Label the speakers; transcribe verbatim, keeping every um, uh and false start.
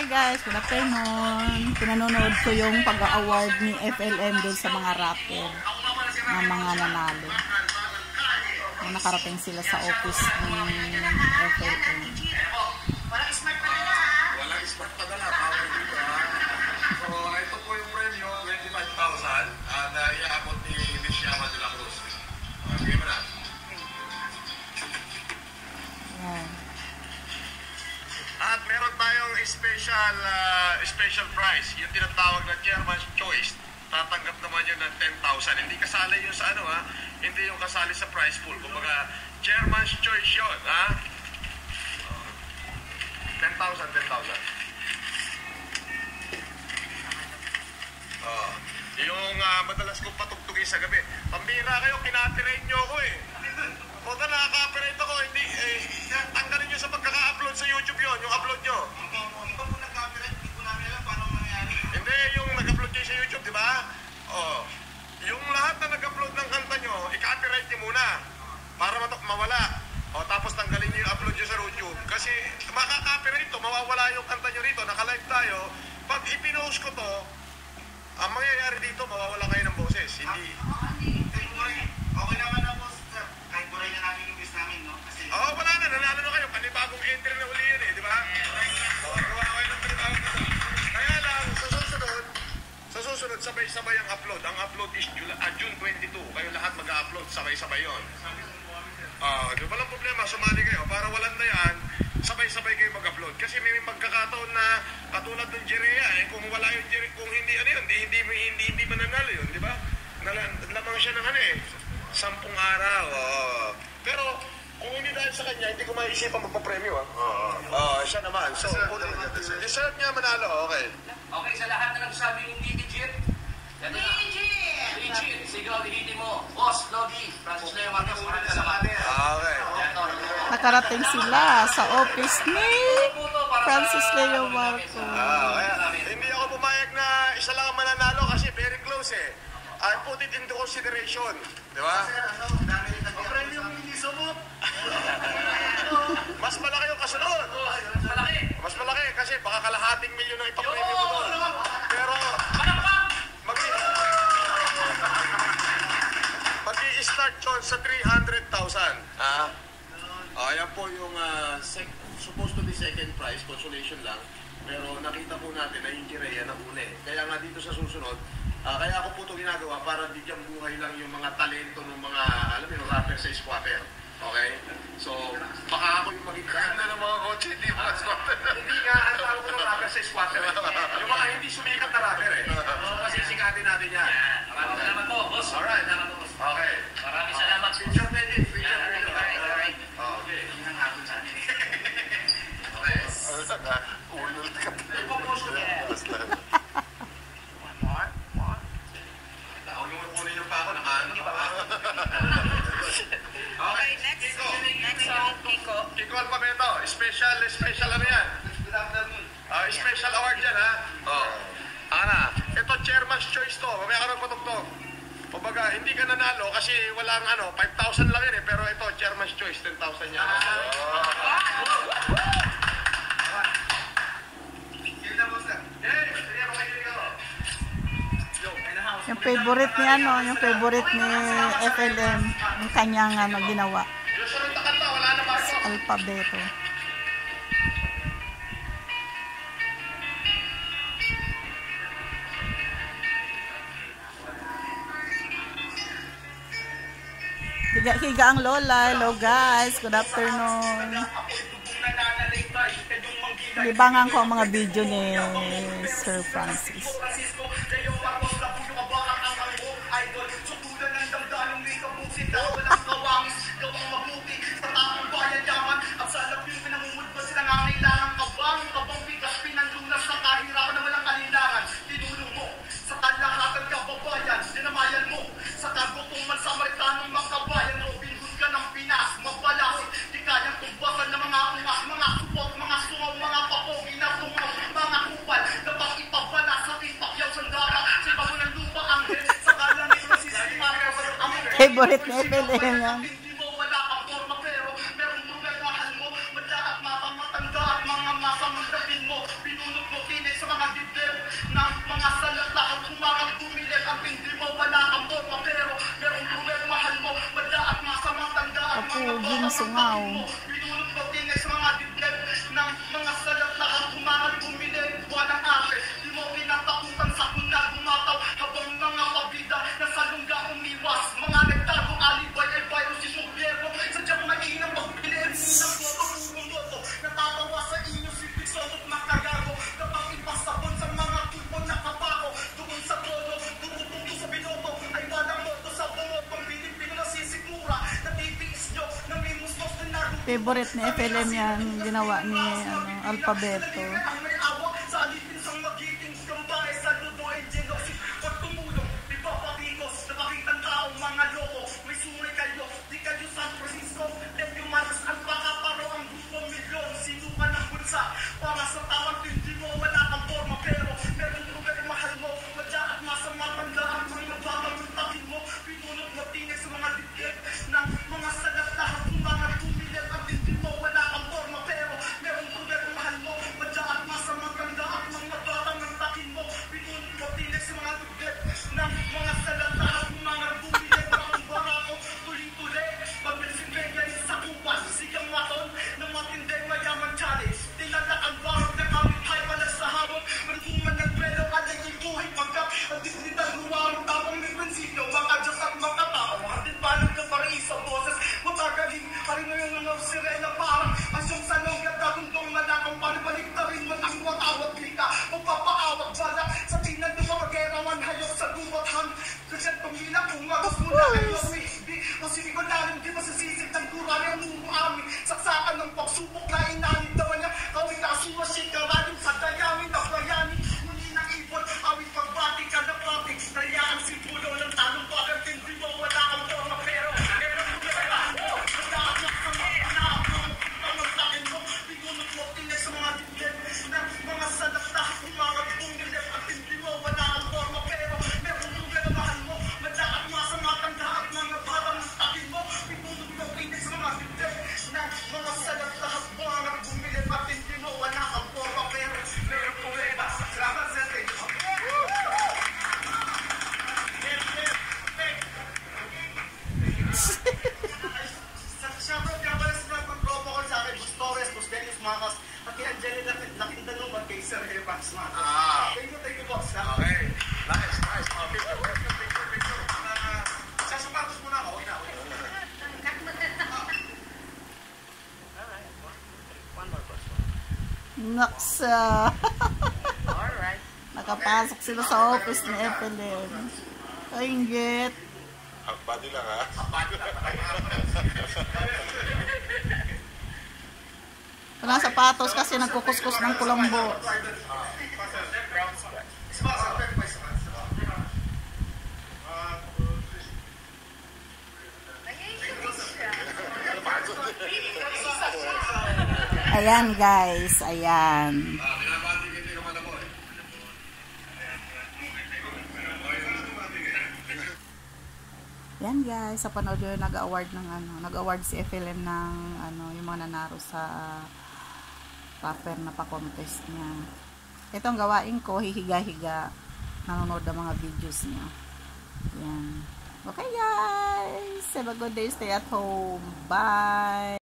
Speaker 1: guys, good afternoon. Pinanonood ko yung pag-award ni F L M doon sa mga rapper na mga nanalo. Nakarating sila sa office ni F L M.
Speaker 2: Walang smart pa dala. Walang smart pa dala. So, ito po yung premyo, twenty-five thousand. At uh, iaabot ni Miss Yama de la Cruz. Bigay mo na.
Speaker 1: Yan.
Speaker 2: At meron tayong special uh, special prize. Yung tinatawag na Chairman's Choice. Tatanggap naman yun ng ten thousand. Hindi kasali yun sa ano ha. Hindi yung kasali sa prize pool. Kumbaga, Chairman's Choice yun ha. ten thousand, ten thousand. Oh, yung uh, madalas kong patugtugin sa gabi. Pambira kayo, kinatirate nyo ako eh. Kung na nakaka-operate ako, hindi, eh, tanggalin nyo sa pagkaka-upload sa YouTube yun, yung upload nyo. Hindi ba po nag-operate? Hindi ko namin alam paano mangyari. Hindi, yung nag-upload nyo sa YouTube, di ba? Oh, yung lahat na nag-upload ng kanta nyo, i-copyright nyo muna. Para mawala. O, tapos tanggalin nyo yung upload nyo sa YouTube. Kasi makaka-copyright to, mawawala yung kanta nyo rito, naka-live tayo. Pag ipinost ko to, ang mangyayari dito, mawawala kayo ng boses. Hindi. Okay naman na po, sir. Kahit buray na namin yung bis namin, no? Kasi... Oo, wala na. Nanalo na kayo. Panibagong entry na uli yun eh, di ba? Oo, gawa kayo ng panibagong dito. Kaya lang, sa susunod, sa susunod, sabay-sabay ang upload. Ang upload is uh, June twenty-two. Kayo lahat mag-upload, sabay-sabay yun. Ah, uh, di ba lang problema, sumali kayo. Para walang na yan, sabay-sabay kayo mag-upload. Kasi may magkakataon na katulad ng Jerea eh, kung wala yung Jerea, kung hindi ano yun, hindi hindi hindi, hindi mananalo yun, di ba? Lamang siya ng ano eh, sampung araw. Oh. Pero kung hindi dahil sa kanya, hindi ko maiisipan magpapremyo ah. Oo. Oh, siya naman. So, deserve niya manalo, okay.
Speaker 3: Okay, sa lahat na nagsabi yung digit. Digit! Digit! Sigaw, digiti mo. Boss, Lodi, Francis Leo Marcos, marami sa mother.
Speaker 2: Okay.
Speaker 1: Nakarating sila sa office ni Francis Leo Marcos.
Speaker 2: Ah, kaya, hindi ako pumayag na isa lang ang mananalo kasi very close eh. I put it into consideration. Di ba? Ang premyo mo hindi sumot. Mas malaki yung kasunod.
Speaker 3: Mas malaki.
Speaker 2: Mas malaki kasi baka kalahating milyon ang ipapremyo mo doon. Pero, mag-i-start yun sa three hundred thousand. Ah? Ayan po yung uh, supposed to be second prize, consolation lang. Pero nakita po natin na yung Jerea na uli. Kaya nga dito sa susunod, uh, kaya ako po ito ginagawa para bigyan buhay lang yung mga talento ng mga, alam mo, rapper sa squatter. Okay? So, baka ako yung maging ganda ng mga kotse, hindi mga squatter. Hindi nga, ang tawag ko ng rapper sa squatter. Yung mga hindi sumikat na rapper eh. So, kasi sikatin natin yan.
Speaker 3: Maraming salamat po, boss.
Speaker 2: Alright.
Speaker 3: Salamat po, boss.
Speaker 2: Okay.
Speaker 3: Maraming salamat.
Speaker 2: Feature medit. Feature medit.
Speaker 3: Alright.
Speaker 2: Okay.
Speaker 3: Yan ang hapon sa atin.
Speaker 2: Okay. Ulul ka. Ipopost ko yan. What? What? Huwag yung kunin yung pa ako. Nakaano pa ako. Okay, next. Kiko.
Speaker 4: Next song, Kiko.
Speaker 2: Kiko Alpabeto. Special, special ano yan? Uh, special award yan ha. Oh. Ana, ito Chairman's Choice to. Mamaya ka nagpatugtog. Kumbaga, hindi ka nanalo kasi walang ano, five thousand lang yun eh. Pero ito, Chairman's Choice, ten thousand yan. Oh.
Speaker 1: Yung favorite ni ano, yung favorite ni F L M, yung kanyang ano, ginawa. Alpabeto. Higa, higa ang lola. Hello guys, good afternoon. Libangan ko ang mga video ni Sir Francis. Favorite ni F L M yan.
Speaker 2: Pinunod mo
Speaker 1: King Sungaw. Favorite ni F L M yan, ginawa ni ano, Alphabeto.
Speaker 2: Ah, thank you, thank you, boss. Okay, nice, nice. Oh, picture, picture, picture, picture. Uh, sa sapatos muna ako. Okay na, okay na.
Speaker 1: Naksa.
Speaker 4: Alright.
Speaker 1: Nakapasok sila sa office ni F L M. Kainggit.
Speaker 2: Ang body lang, ha? Ang body lang.
Speaker 1: Walang sapatos kasi nagkukuskus ng kulambo. Ayan guys, ayan. Yan guys, sa panood yun, nag-award ng ano, nag-award si F L M ng ano, yung mga nanaro sa rapper na pa-contest niya. Ito ang gawain ko, hihiga-higa, nanonood ng mga videos niya. Yan. Okay guys, have a good day, stay at home. Bye!